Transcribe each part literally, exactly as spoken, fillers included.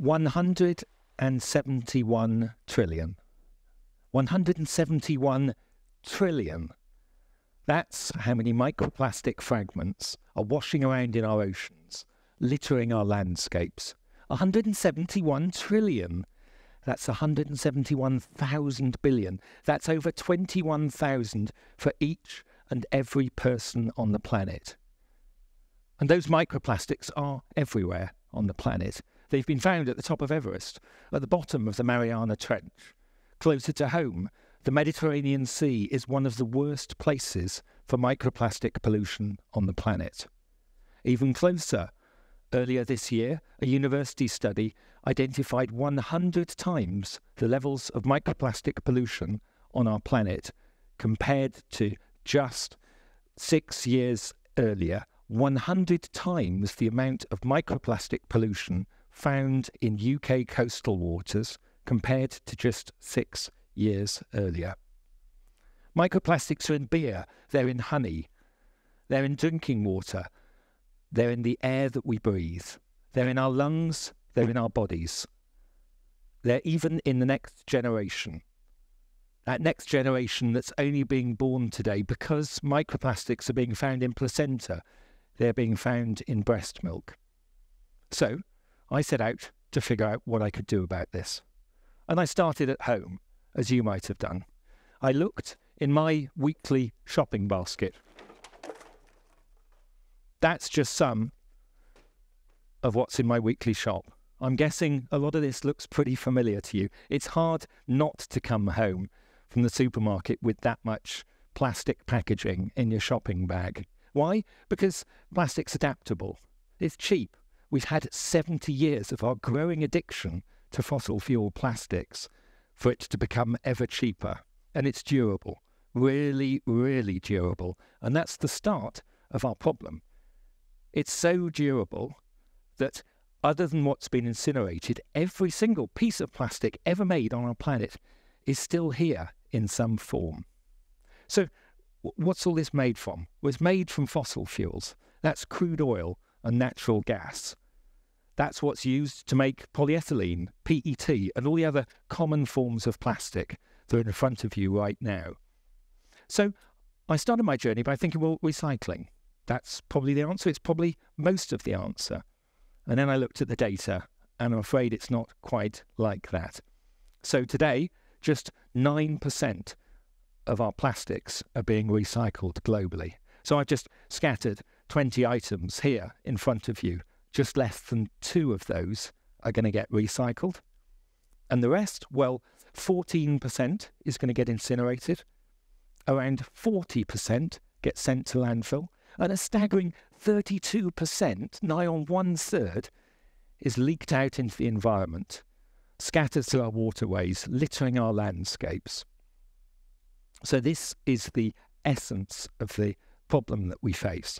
one hundred seventy-one trillion. one hundred seventy-one trillion. That's how many microplastic fragments are washing around in our oceans, littering our landscapes. one hundred seventy-one trillion. That's one hundred seventy-one thousand billion. That's over twenty-one thousand for each and every person on the planet. And those microplastics are everywhere on the planet. They've been found at the top of Everest, at the bottom of the Mariana Trench. Closer to home, the Mediterranean Sea is one of the worst places for microplastic pollution on the planet. Even closer, earlier this year, a university study identified one hundred times the levels of microplastic pollution on our planet compared to just six years earlier, one hundred times the amount of microplastic pollution found in U K coastal waters compared to just six years earlier. Microplastics are in beer, they're in honey, they're in drinking water, they're in the air that we breathe, they're in our lungs, they're in our bodies. They're even in the next generation. That next generation that's only being born today because microplastics are being found in placenta, they're being found in breast milk. So, I set out to figure out what I could do about this. And I started at home, as you might have done. I looked in my weekly shopping basket. That's just some of what's in my weekly shop. I'm guessing a lot of this looks pretty familiar to you. It's hard not to come home from the supermarket with that much plastic packaging in your shopping bag. Why? Because plastic's adaptable. It's cheap. We've had seventy years of our growing addiction to fossil fuel plastics for it to become ever cheaper. And it's durable. Really, really durable. And that's the start of our problem. It's so durable that other than what's been incinerated, every single piece of plastic ever made on our planet is still here in some form. So what's all this made from? Well, it's made from fossil fuels. That's crude oil and natural gas. That's what's used to make polyethylene, P E T, and all the other common forms of plastic that are in front of you right now. So I started my journey by thinking, well, recycling. That's probably the answer. It's probably most of the answer. And then I looked at the data, and I'm afraid it's not quite like that. So today, just nine percent of our plastics are being recycled globally. So I've just scattered twenty items here in front of you. Just less than two of those are going to get recycled. And the rest, well, fourteen percent is going to get incinerated. Around forty percent get sent to landfill. And a staggering thirty-two percent, nigh on one-third, is leaked out into the environment, scattered through our waterways, littering our landscapes. So this is the essence of the problem that we face.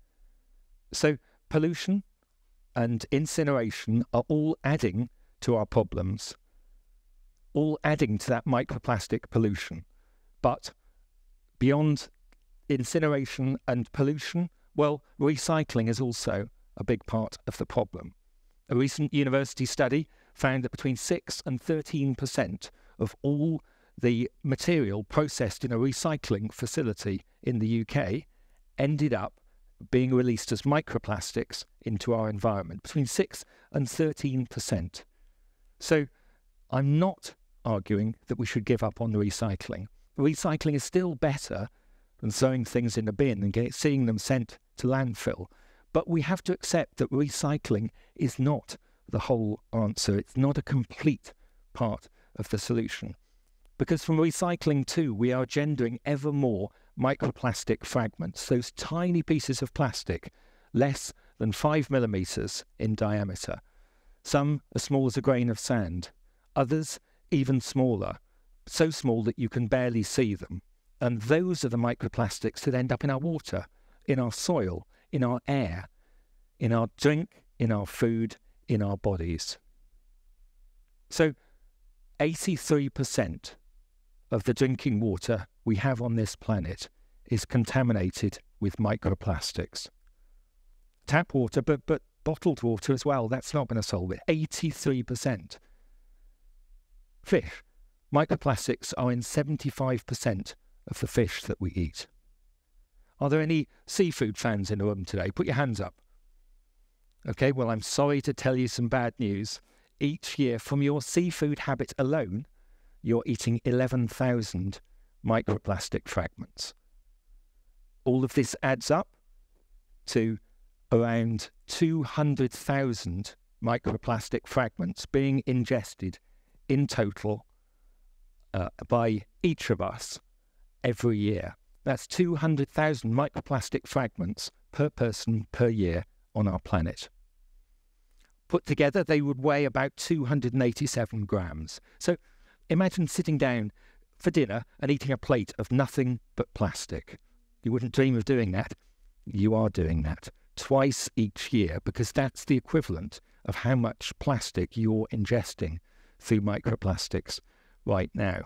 So pollution and incineration are all adding to our problems, all adding to that microplastic pollution. But beyond incineration and pollution, well, recycling is also a big part of the problem. A recent university study found that between six and thirteen percent of all the material processed in a recycling facility in the U K ended up being released as microplastics into our environment, between six and thirteen percent. So I'm not arguing that we should give up on the recycling. Recycling is still better than throwing things in a bin and get, seeing them sent to landfill. But we have to accept that recycling is not the whole answer. It's not a complete part of the solution. Because from recycling too, we are gendering ever more microplastic fragments, those tiny pieces of plastic, less than five millimetres in diameter. Some as small as a grain of sand, others even smaller, so small that you can barely see them. And those are the microplastics that end up in our water, in our soil, in our air, in our drink, in our food, in our bodies. So eighty-three percent of the drinking water we have on this planet is contaminated with microplastics. Tap water, but, but bottled water as well. That's not going to solve it. eighty-three percent. Fish. Microplastics are in seventy-five percent of the fish that we eat. Are there any seafood fans in the room today? Put your hands up. Okay, well, I'm sorry to tell you some bad news. Each year, from your seafood habit alone, you're eating eleven thousand microplastic fragments. All of this adds up to around two hundred thousand microplastic fragments being ingested in total uh, by each of us every year. That's two hundred thousand microplastic fragments per person per year on our planet. Put together, they would weigh about two hundred eighty-seven grams. So imagine sitting down for dinner and eating a plate of nothing but plastic. You wouldn't dream of doing that. You are doing that twice each year, because that's the equivalent of how much plastic you're ingesting through microplastics right now.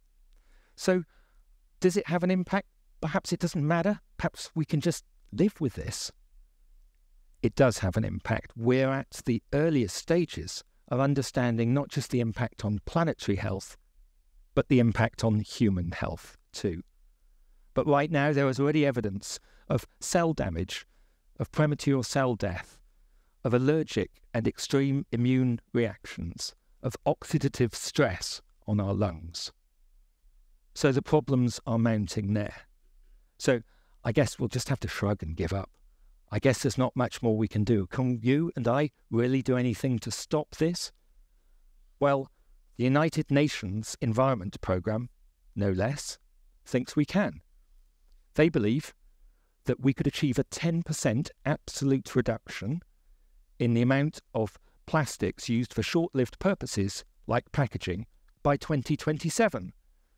So does it have an impact? Perhaps it doesn't matter. Perhaps we can just live with this. It does have an impact. We're at the earliest stages of understanding not just the impact on planetary health, but the impact on human health too. But right now there is already evidence of cell damage, of premature cell death, of allergic and extreme immune reactions, of oxidative stress on our lungs. So the problems are mounting there. So I guess we'll just have to shrug and give up. I guess there's not much more we can do. Can you and I really do anything to stop this? Well, the United Nations Environment Programme, no less, thinks we can. They believe that we could achieve a ten percent absolute reduction in the amount of plastics used for short-lived purposes like packaging by twenty twenty-seven.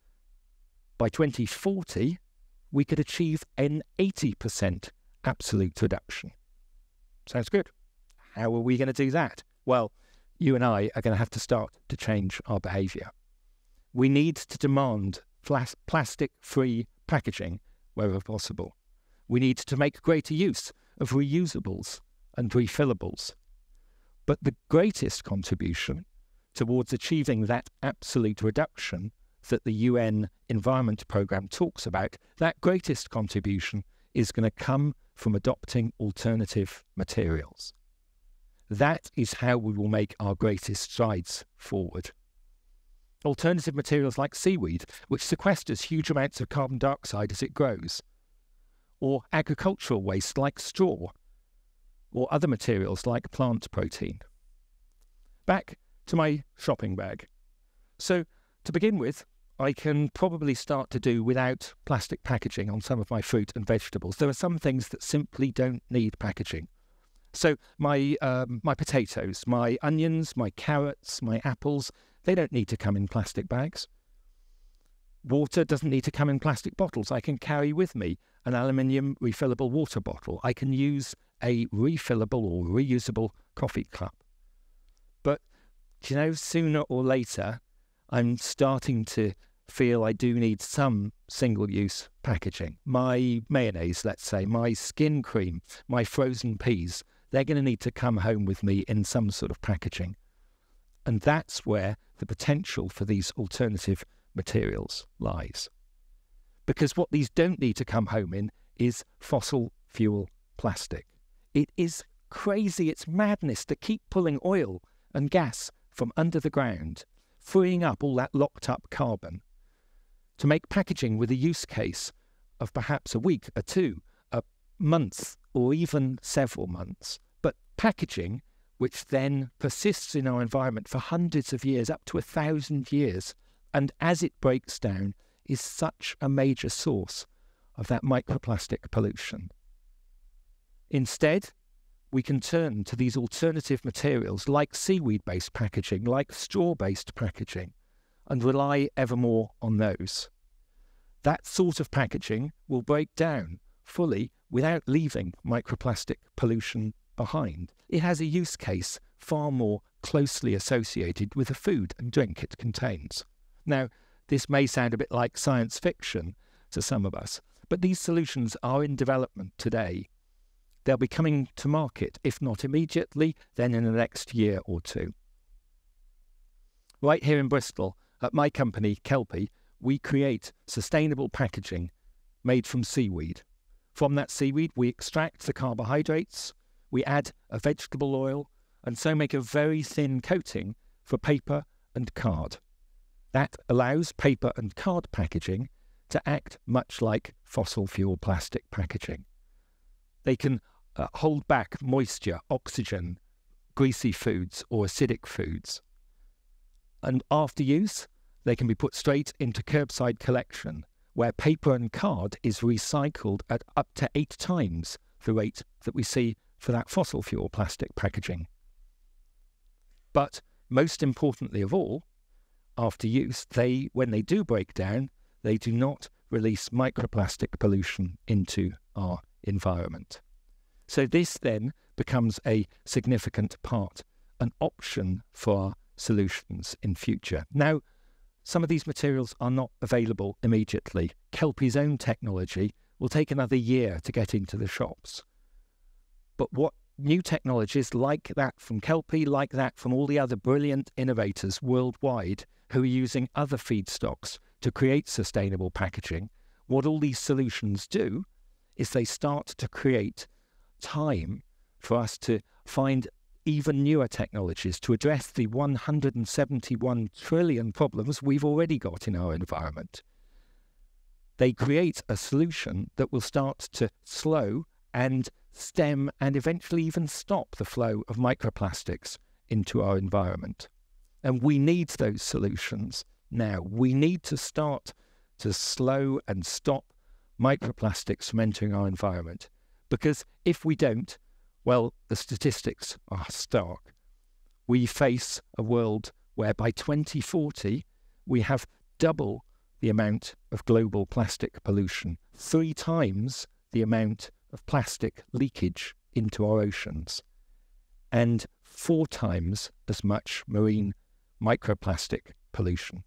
By twenty forty, we could achieve an eighty percent absolute reduction. Sounds good. How are we going to do that? Well, you and I are going to have to start to change our behaviour. We need to demand flas- plastic-free packaging wherever possible. We need to make greater use of reusables and refillables. But the greatest contribution towards achieving that absolute reduction that the U N Environment Programme talks about, that greatest contribution is going to come from adopting alternative materials. That is how we will make our greatest strides forward. Alternative materials like seaweed, which sequesters huge amounts of carbon dioxide as it grows, or agricultural waste like straw, or other materials like plant protein. Back to my shopping bag. So, to begin with, I can probably start to do without plastic packaging on some of my fruit and vegetables. There are some things that simply don't need packaging. So my um, my potatoes, my onions, my carrots, my apples, they don't need to come in plastic bags. Water doesn't need to come in plastic bottles. I can carry with me an aluminium refillable water bottle. I can use a refillable or reusable coffee cup. But, you know, sooner or later, I'm starting to feel I do need some single-use packaging. My mayonnaise, let's say, my skin cream, my frozen peas, they're going to need to come home with me in some sort of packaging. And that's where the potential for these alternative materials lies. Because what these don't need to come home in is fossil fuel plastic. It is crazy, it's madness to keep pulling oil and gas from under the ground, freeing up all that locked up carbon, to make packaging with a use case of perhaps a week, a two, a month, or even several months. But packaging, which then persists in our environment for hundreds of years, up to a thousand years, and as it breaks down, is such a major source of that microplastic pollution. Instead, we can turn to these alternative materials like seaweed-based packaging, like straw-based packaging, and rely ever more on those. That sort of packaging will break down fully without leaving microplastic pollution behind. It has a use case far more closely associated with the food and drink it contains. Now, this may sound a bit like science fiction to some of us, but these solutions are in development today. they'll be coming to market, if not immediately, then in the next year or two. Right here in Bristol, at my company, Kelpie, we create sustainable packaging made from seaweed. From that seaweed, we extract the carbohydrates, we add a vegetable oil, and so make a very thin coating for paper and card. That allows paper and card packaging to act much like fossil fuel plastic packaging. They can uh, hold back moisture, oxygen, greasy foods or acidic foods. And after use, they can be put straight into curbside collection, where paper and card is recycled at up to eight times the rate that we see for that fossil fuel plastic packaging. But most importantly of all, after use, they, when they do break down, they do not release microplastic pollution into our environment. So this then becomes a significant part, an option for our solutions in future. Now, some of these materials are not available immediately. Kelpie's own technology will take another year to get into the shops. But what new technologies like that from Kelpie, like that from all the other brilliant innovators worldwide who are using other feedstocks to create sustainable packaging, what all these solutions do is they start to create time for us to find even newer technologies to address the one hundred seventy-one trillion problems we've already got in our environment. They create a solution that will start to slow and stem and eventually even stop the flow of microplastics into our environment. And we need those solutions now. We need to start to slow and stop microplastics from entering our environment. Because if we don't, well, the statistics are stark. We face a world where by twenty forty, we have double the amount of global plastic pollution, three times the amount of plastic leakage into our oceans, and four times as much marine microplastic pollution.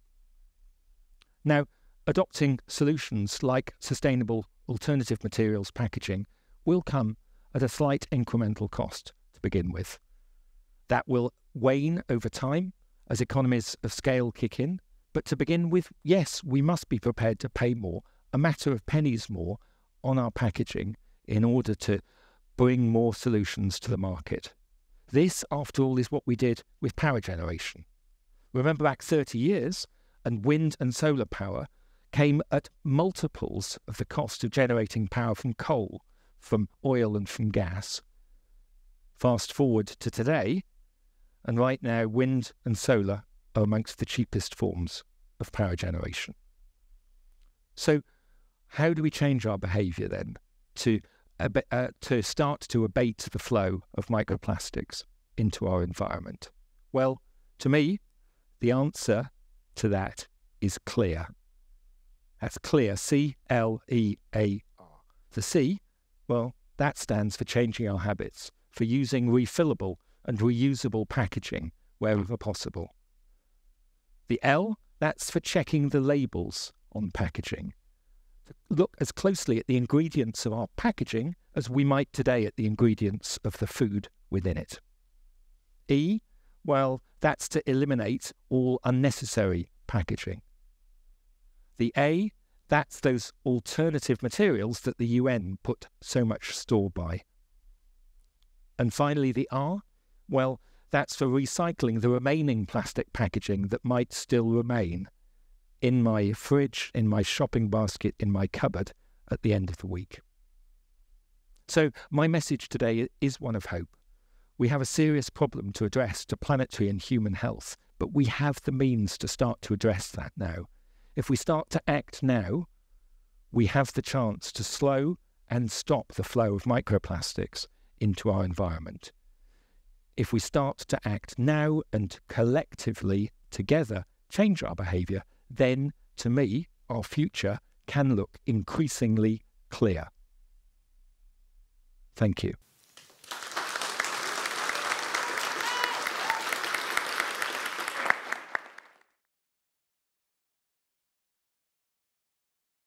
Now, adopting solutions like sustainable alternative materials packaging will come at a slight incremental cost to begin with. That will wane over time as economies of scale kick in, but to begin with, yes, we must be prepared to pay more, a matter of pennies more, on our packaging in order to bring more solutions to the market. This, after all, is what we did with power generation. Remember back thirty years, and wind and solar power came at multiples of the cost of generating power from coal, from oil and from gas. Fast forward to today, and right now wind and solar are amongst the cheapest forms of power generation. So how do we change our behaviour then to, uh, to start to abate the flow of microplastics into our environment? Well, to me, the answer to that is clear. That's clear, C L E A R. The C, well, that stands for changing our habits, for using refillable and reusable packaging wherever possible. The L, that's for checking the labels on packaging. Look as closely at the ingredients of our packaging as we might today at the ingredients of the food within it. E, well, that's to eliminate all unnecessary packaging. The A, that's those alternative materials that the U N put so much store by. And finally, the R, well, that's for recycling the remaining plastic packaging that might still remain in my fridge, in my shopping basket, in my cupboard at the end of the week. So my message today is one of hope. We have a serious problem to address to planetary and human health, but we have the means to start to address that now. If we start to act now, we have the chance to slow and stop the flow of microplastics into our environment. If we start to act now and collectively together change our behaviour, then, to me, our future can look increasingly clear. Thank you.